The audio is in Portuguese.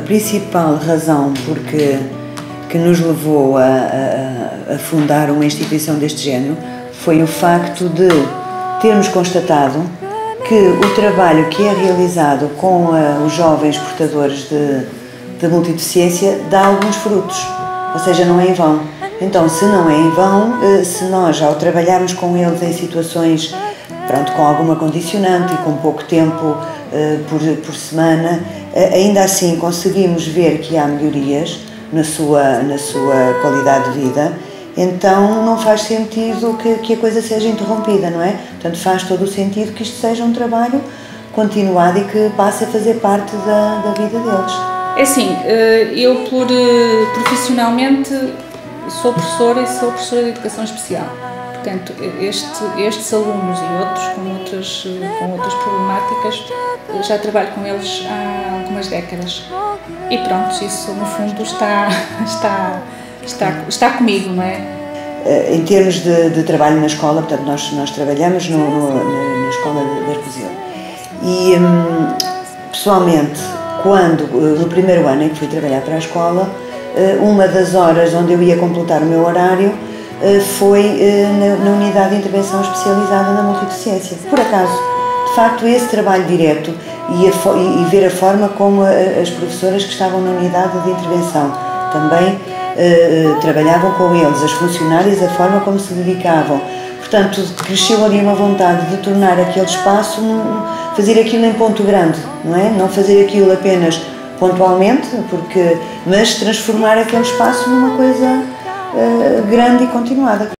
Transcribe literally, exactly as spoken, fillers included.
principal razão porque, que nos levou a, a, a fundar uma instituição deste género foi o facto de termos constatado que o trabalho que é realizado com uh, os jovens portadores de, de multideficiência dá alguns frutos, ou seja, não é em vão. Então, se não é em vão, uh, se nós, ao trabalharmos com eles em situações, pronto, com alguma condicionante e com pouco tempo uh, por, por semana, uh, ainda assim conseguimos ver que há melhorias na sua, na sua qualidade de vida, então não faz sentido que, que a coisa seja interrompida, não é? Portanto, faz todo o sentido que isto seja um trabalho continuado e que passe a fazer parte da, da vida deles. É assim, eu por, profissionalmente sou professora e sou professora de educação especial. Portanto, este, estes alunos e outros com outras, com outras problemáticas, já trabalho com eles há algumas décadas. E pronto, isso no fundo está, está, está, está comigo, não é? Em termos de, de trabalho na escola, portanto, nós, nós trabalhamos no, no, na escola de Arcozelo. E, hum, pessoalmente, quando, no primeiro ano em que fui trabalhar para a escola, uma das horas onde eu ia completar o meu horário foi na, na unidade de intervenção especializada na multideficiência. Por acaso, de facto, esse trabalho direto e, a, e ver a forma como a, as professoras que estavam na unidade de intervenção também Uh, trabalhavam com eles, as funcionárias, a forma como se dedicavam. Portanto, cresceu ali uma vontade de tornar aquele espaço, fazer aquilo em ponto grande, não é? Não fazer aquilo apenas pontualmente, porque, mas transformar aquele espaço numa coisa uh, grande e continuada.